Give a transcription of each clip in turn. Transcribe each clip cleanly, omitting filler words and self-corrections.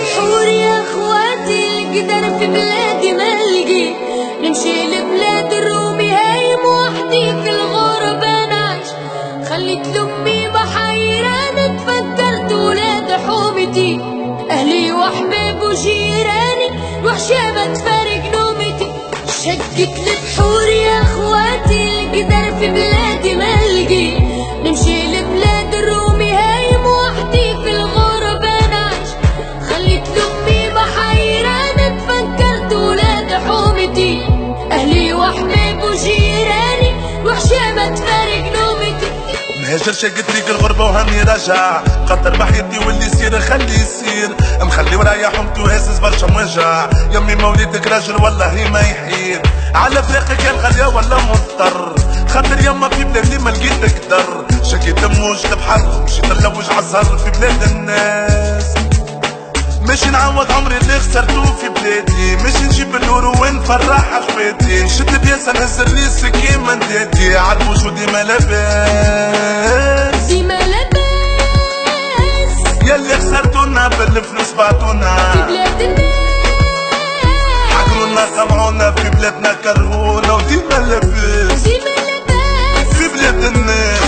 لبحور يا اخواتي القدر في بلادي ملقي، نمشي لبلاد الرومي هايم وحدي في الغربة نعيش. خليت لأمي بحيران تفكرت ولاد حومتي، أهلي وأحباب وجيراني وحشامة تفارق نومتي. شقت لبحور يا اخواتي القدر في بلادي ملقي، نمشي لبلاد الرومي هايم وحدي في الغربة نعيش. خليت لأمي بحيران تفكرت ولاد حومتي، أهلي وأحباب وجيراني وحشامة تفارق نومتي. مهاجر شاق طريق الغربة وهمي رجع، قدر بحياتي واللي يصير خلي يصير، مخلي ورايا حمتي وهاسس برشا موجع. يمي موليدك راجل والله ما يحير، على فراقك يا الغالية ولا مضطر، خاطر يما في بلادي ما لقيتك در. شقيت موج البحر مشيت نلوج عالزهر في بلاد الناس، ماشي نعوض عمري اللي خسرتو في بلادي، ماشي نجيب النور ونفرح اخواتي. شد بياسة نهز الريس كيما ندادي، عالبوش وديما لاباس ديما لاباس، ياللي خسرتونا بالفلوس بعتونا في بلاد الناس، حكرونا سمعونا في بلادنا كرهونا وديما لاباس ديما لاباس في بلاد الناس.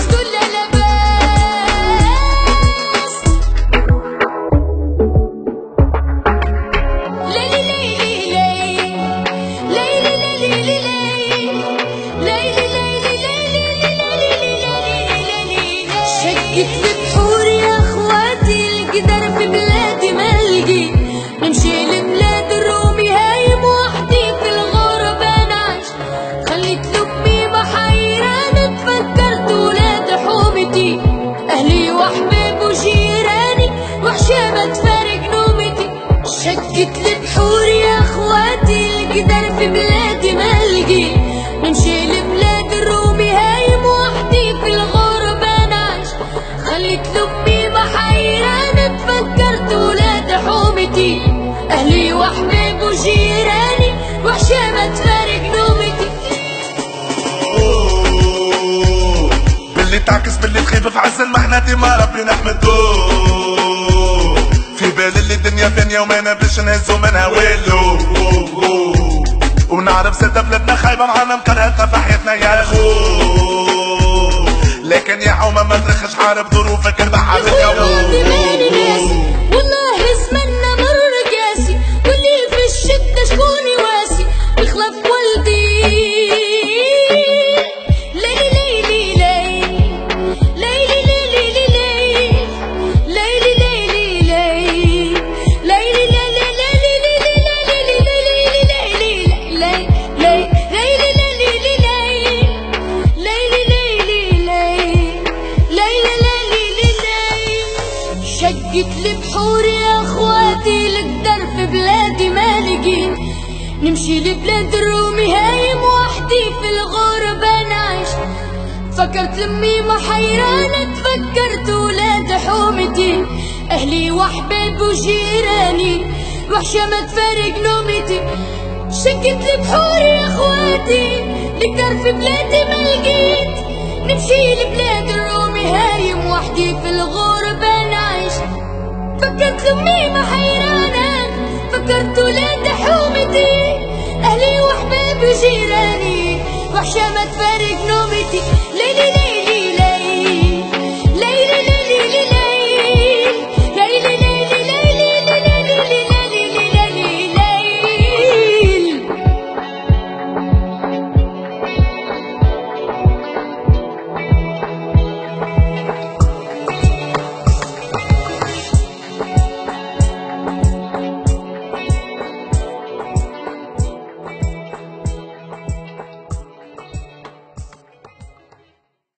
شقت لبحور يا اخواتي القدر في بلادي ملقي، نمشي لبلاد الرومي هايم وحدي في الغربة نعيش. خليت لأمي بحيران تفكرت ولاد حومتي، أهلي وأحباب وجيراني وحشامة تفارق نومتي. شقت لبحور يا اخواتي القدر في بلادي ملقي، نمشي لبلاد الرومي هايم وحدي في الغربة نعيش. خليت لأمي بحيران تفكرت ولاد حومتي، أهلي وأحباب وجيراني وحشامة تفارق نومتي. باللي تعكس باللي تخيب في عز المحنة ديما ربي نحمدوه، في بالي اللي الدنيا فانية وما نبش نهزو منها والو، ونعرف زاد بلادنا خايبة معانا مكرهتنا في حياتنا يا خو. لكن يا حومة ما ترخش عارف ظروفك البحر اليوم. والله زمنا مر قاسي، واللي في الشدة شكون يواسي الخلف والدي. ليلي ليلي ليلي ليلي ليلي ليلي شقت لبحور يا اخواتي القدر في بلادي مالقي، نمشي لبلاد الرومي هايم وحدي في الغربة نعيش. فكرت لأمي ما حيرانة تفكرت ولاد حومتي، أهلي وأحباب وجيراني وحشامة تفارق نومتي. شقت لبحور يا اخواتي القدر في بلادي ملقيت، نمشي لبلاد الرومي هايم وحدي في الغربة نعيش. فكرت لأمي ما حيرانة فكرت ولاد حومتي، أهلي وأحباب وجيراني وحشامة تفارق نومتي. ليلي